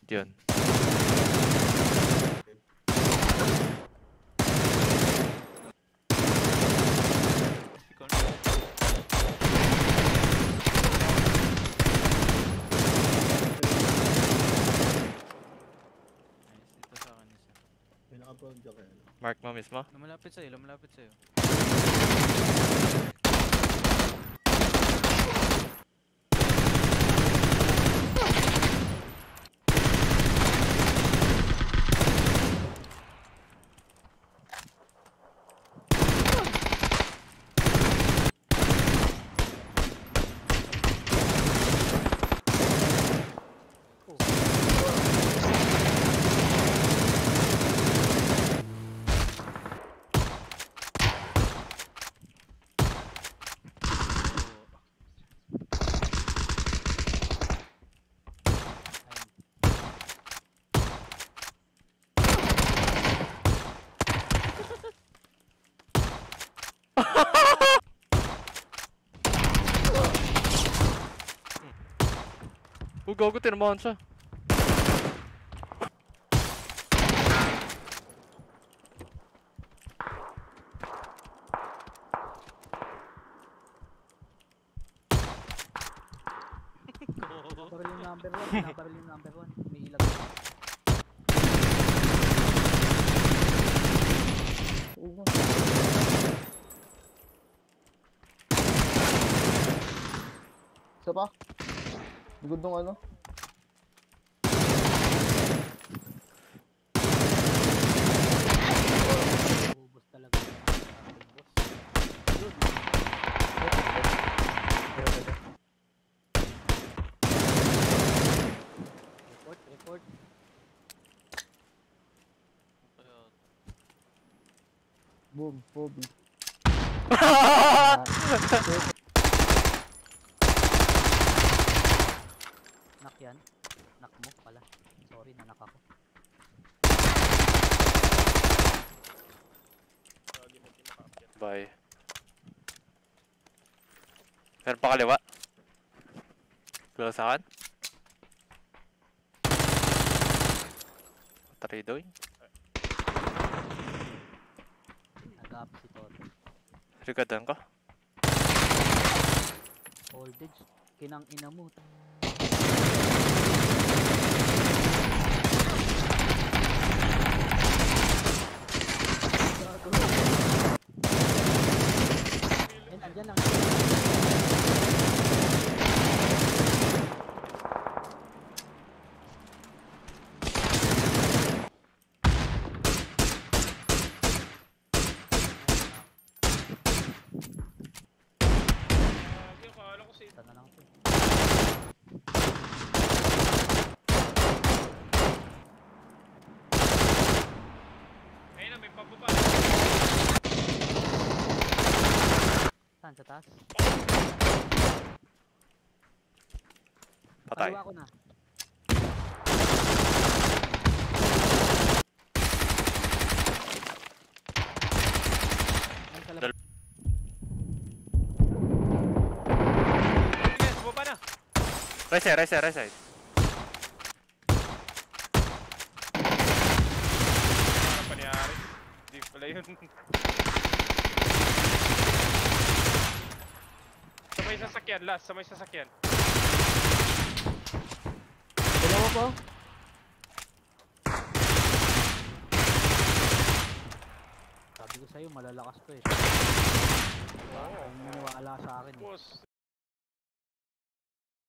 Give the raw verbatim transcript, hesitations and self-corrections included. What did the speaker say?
yun. Mark mo mismo? Lumalapit sa'yo, lumalapit sa'yo. Uy, gago, tinamaan siya. Nabaril yung number one, nabaril yung number one. May ilag. Isa pa? Ligod nung ano? Ubus talaga. Good. Report, report. Boom, Pubg. Knock yan. Knock mo pala. Sorry, nanak ako. Bye. Meron pa kaliwa. Close akin. Taridoy. Nag-up si Toto. Rigadan ka. Voltage. Kinang ina mo. Yan, andyan lang. Sana lang ito. Ayun na, may pababa. Saan? Sa taas? Patay. Kaliwa ko na. Ay, kalab- Yes, baba na. Right side, right side, right side. Ano pa nangyari? Hindi pala yun. Sa may sasakyan, last, sa may sasakyan. Dalawa pa? Sabi ko sa'yo, malalakas to eh. Wow, ay maniwala sa akin eh. Boss.